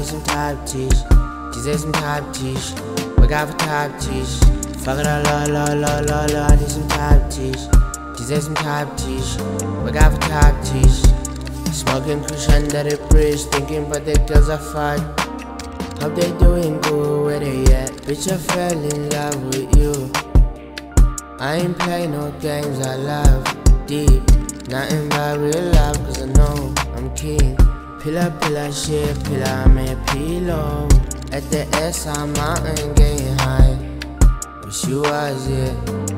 need some type teach. DJ some type teach. We got for type teach. Fuck it, la, I need some type teach. DJ some type teach. We got for type teach. Smoking kush under the bridge, thinking but the girls are fine. Hope they doing good where they at. Bitch, I fell in love with you. I ain't play no games, I love deep. Nothing but real love, cause I know I'm king. Pillar, shit, pillar, I'm a pillow. At the S, I'm mountain getting high. Wish you was it.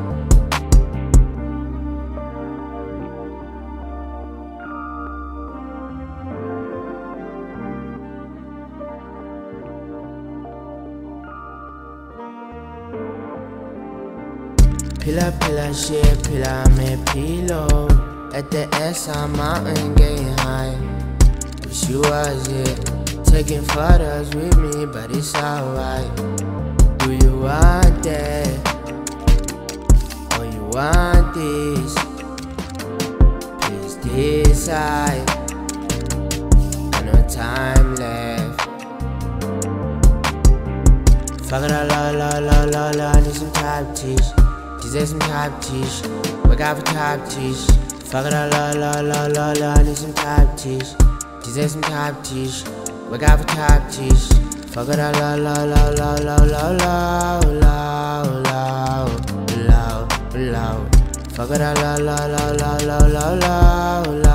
Pillar, shit, pillar, I'm a pillow. At the S, I'm mountain getting high. Wish you was it. Taking photos with me, but it's alright. Do you want that? Or you want this? Please decide. Got no time left. Fuck it, la, I need some type teach. DJ some type teach. We got for type teach. Fuck it, la, I need some type teach. DJ some type teach. We got for type teach. Fuck it, la. Fuck it, la.